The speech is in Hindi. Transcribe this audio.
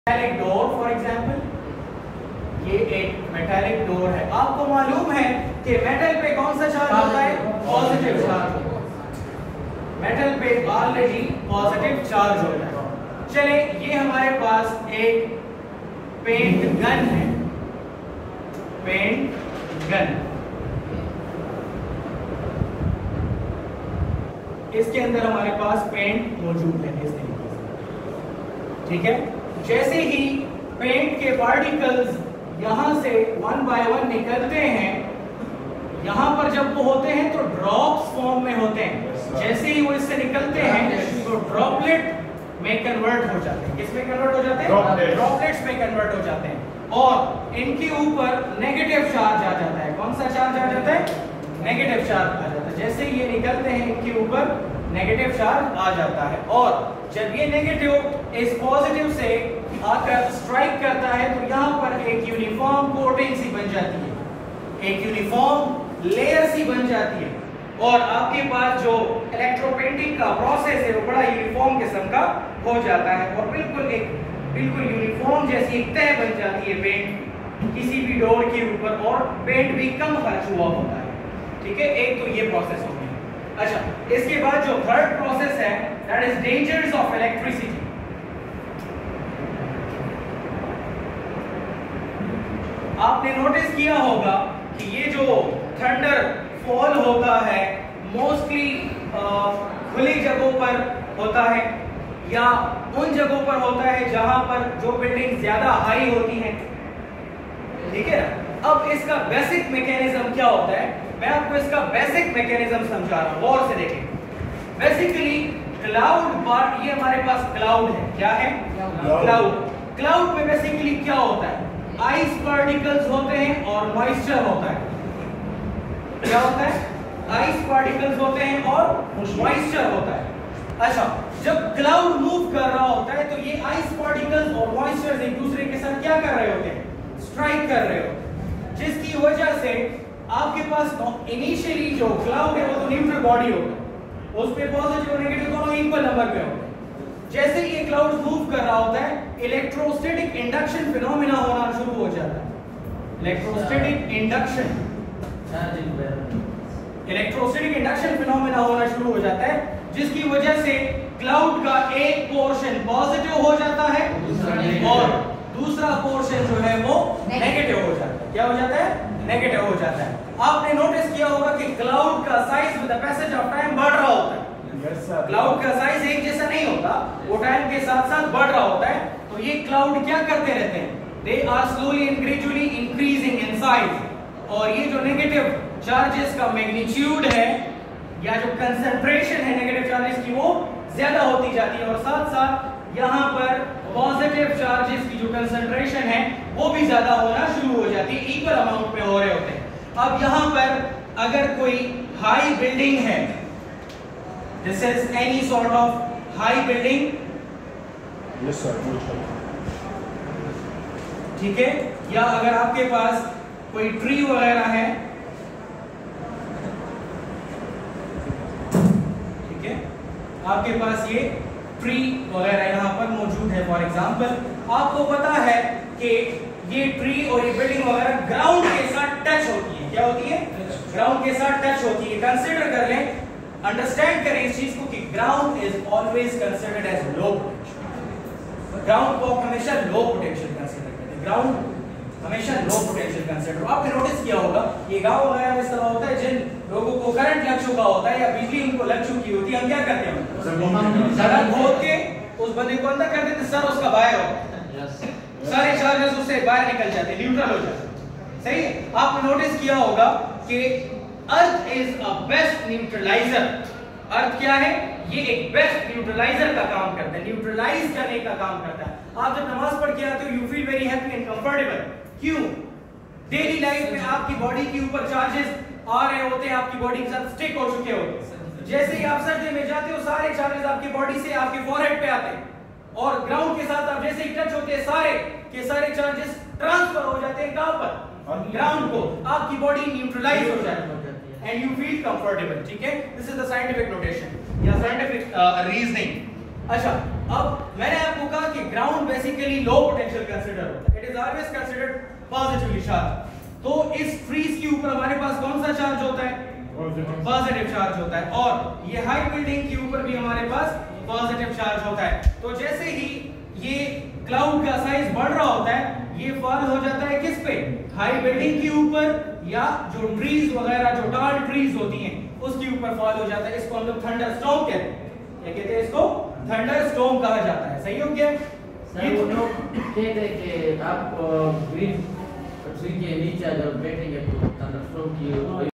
मेटालिक डोर फॉर एग्जांपल, ये एक मेटालिक डोर है। आपको मालूम है कि मेटल पे कौन सा चार्ज होता है? Positive charge. मेटल पे ऑलरेडी पॉजिटिव चार्ज होता है। चले, ये हमारे पास एक पेंट गन है, पेंट गन। इसके अंदर हमारे पास पेंट मौजूद है इस तरीके से, ठीक है। जैसे ही पेंट के पार्टिकल्स यहां से वन बाय वन निकलते हैं, यहां पर जब वो होते हैं तो ड्रॉप्स फॉर्म में होते हैं। जैसे ही वो इससे निकलते हैं तो ड्रॉपलेट में कन्वर्ट हो जाते हैं। किस में कन्वर्ट हो जाते हैं? ड्रॉपलेट्स में कन्वर्ट हो जाते हैं और इनके ऊपर नेगेटिव चार्ज आ जाता है। कौन सा चार्ज आ जाता है? नेगेटिव चार्ज आ जाता है। जैसे ही ये निकलते हैं इनके ऊपर नेगेटिव चार्ज आ जाता है और जब ये नेगेटिव इस पॉजिटिव से आकर स्ट्राइक करता है तो यहाँ पर एक यूनिफॉर्म कोटिंग सी बन जाती है, एक यूनिफॉर्म लेयर सी बन जाती है और आपके पास जो इलेक्ट्रोपेंटिंग का प्रोसेस है वो बड़ा यूनिफॉर्म किस्म का हो जाता है और बिल्कुल यूनिफॉर्म जैसी एक तह बन जाती है पेंट किसी भी डोर के ऊपर और पेंट भी कम खर्च हुआ होता है, ठीक है। एक तो ये प्रोसेस हो गया। अच्छा, इसके बाद जो थर्ड प्रोसेस है that is dangers of electricity. आपने नोटिस किया होगा कि ये जो थंडर फॉल होता है मोस्टली खुली जगहों पर होता है या उन जगहों पर होता है जहां पर जो बिल्डिंग ज्यादा हाई होती हैं, ठीक है। अब इसका बेसिक मैकेनिज्म क्या होता है, मैं आपको इसका बेसिक मैकेनिज्म समझा रहा हूं, गौर से देखें। बेसिकली क्लाउड पर, ये हमारे पास क्लाउड है, क्या है? क्लाउड। क्लाउड में बेसिकली क्या होता है? आइस पार्टिकल्स होते हैं और मॉइस्चर होता है। क्या होता है? आइस पार्टिकल्स होते हैं और मॉइस्चर होता है। अच्छा, जब क्लाउड मूव कर रहा होता है तो ये आइस पार्टिकल्स और मॉइस्चर एक दूसरे के साथ क्या कर रहे होते हैं? स्ट्राइक कर रहे होते हैं, जिसकी वजह से आपके पास इनिशियली जो क्लाउड है वो तो न्यूट्रल बॉडी होगा, उस पे पॉजिटिव और नेगेटिव दोनों इक्वल नंबर पे होंगे। जैसे ही ये क्लाउड मूव कर रहा होता है इलेक्ट्रोस्टैटिक इंडक्शन फिनोमेना होना शुरू हो जाता है। इलेक्ट्रोस्टैटिक इंडक्शन फिनोमेना होना शुरू हो जाता है, जिसकी वजह से क्लाउड का एक पोर्शन पॉजिटिव हो जाता है और दूसरा पोर्शन जो है वो नेगेटिव हो जाता है। क्या हो जाता है? नेगेटिव हो जाता है। आपने नोटिस किया होगा कि क्लाउड का size with the passage of time बढ़ रहा होता है। क्लाउड का साइज एक जैसा नहीं होता, वो टाइम के साथ साथ बढ़ रहा होता है। तो ये क्लाउड क्या करते रहते हैं? They are slowly and gradually increasing in size और ये जो नेगेटिव चार्जेस का मैग्नीट्यूड है या जो कंसंट्रेशन है नेगेटिव चार्जेस की वो ज्यादा होती जाती है और साथ साथ यहाँ पर पॉजिटिव चार्जेस की जो कंसंट्रेशन है वो भी ज्यादा होना शुरू हो जाती है, इक्वल अमाउंट में हो रहे होते हैं। अब यहाँ पर अगर कोई हाई बिल्डिंग है, this is any sort of high building, yes sir, ठीक है, या अगर आपके पास कोई ट्री वगैरह है, ठीक है, आपके पास ये ट्री वगैरह यहाँ पर मौजूद है। फॉर एग्जांपल, आपको पता है कि ये ट्री और ये बिल्डिंग वगैरह ग्राउंड के साथ टच होती है। क्या होती है? ग्राउंड के साथ टच होती है। कंसीडर कर लें, अंडरस्टैंड करें इस चीज को कि ground is always considered as low potential. Ground को हमेशा लो पोटेंशियल कंसीडर करते हैं, ग्राउंड हमेशा लो पोटेंशियल कंसीडर। आपने नोटिस किया होगा ये गांव वगैरह में इस तरह होता है, जिन लोगों को करंट लग चुका होता है या बिजली उनको लग चुकी होती है, हम क्या करते हैं? सड़क खोद के उस बंदे को अंदर कर देते, सर उसका बाहर होता है, सारे चार्जेस उससे बाहर निकल जाते हैं, न्यूट्रल हो जाते हैं। सही है? आपने नोटिस किया होगा कि earth is a best neutraliser. Earth क्या है? ये एक बेस्ट न्यूट्रलाइजर का काम करता है, न्यूट्रलाइज करने का काम करता है। आप जब नमाज पढ़ के आते हो you feel very happy and comfortable. क्यों? डेली लाइफ में आपकी बॉडी के ऊपर चार्जेस आ रहे होते हैं, आपकी बॉडी के साथ स्टिक हो चुके होते हैं। जैसे ही आप सर्दी में जाते हो सारे चार्जेस आपकी बॉडी से आपके फॉरहेड पे आते हैं और ग्राउंड के साथ आप जैसे ही टच होते हैं सारे के सारे चार्जेस ट्रांसफर हो जाते हैं कहां पर? ग्राउंड को। आपकी बॉडी न्यूट्रलाइज हो जाती है एंड यू फील कंफर्टेबल, ठीक है। This is the scientific notation या साइंटिफिक रीजनिंग। अच्छा, अब मैंने आपको कहा कि ground basically low potential consider होता है, it is always considered positively charge. तो इस ट्रीज के ऊपर हमारे पास कौन सा चार्ज होता है? पॉजिटिव चार्ज होता है, और ये हाई बिल्डिंग के ऊपर भी हमारे पास पॉजिटिव चार्ज होता है। तो जैसे ही ये क्लाउड का साइज बढ़ रहा होता है, ये फॉल हो जाता है किस पे? हाई बिल्डिंग के ऊपर, या जो ट्रीज वगैरह जो टॉल ट्रीज होती हैं उसके ऊपर फॉल हो जाता है। इसको हम लोग थंडरस्टॉर्म कहते हैं। क्या कहते हैं इसको? थंडरस्टॉर्म कहा जाता है। सही हो गया? सर वो लोग कहते हैं कि आप ग्रीन ट्री के नीचे अगर बैठेंगे तो थंडरस्टॉर्म की